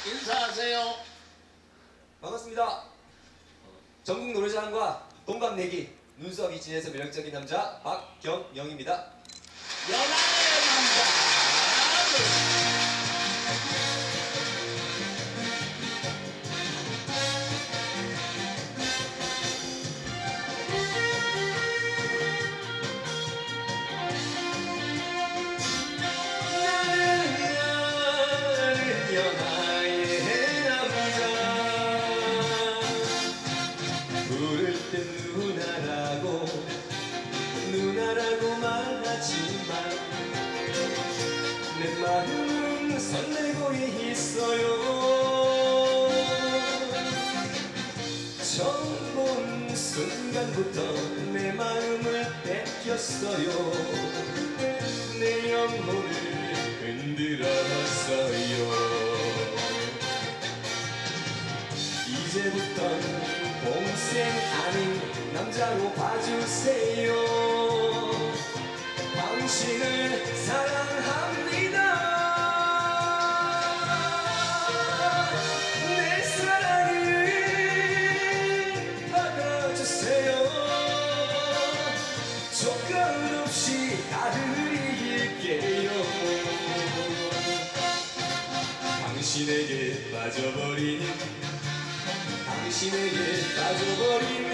인사하세요. 반갑습니다. 전국 노래자랑과 동갑내기 눈썹이 진해서 매력적인 남자 박경영입니다. 연하의 남자. 연하의 남자 부를 땐 누나라고 말하지만 내 마음은 설레고 있어요. 처음 본 순간부터 내 마음을 뺏겼어요. 내 영혼을 흔들었어요. 이제부턴 동생 아닌 남자로 봐주세요. 당신을 사랑합니다. 내 사랑을 받아주세요. 조건 없이 다드릴게요. 당신에게 빠져버린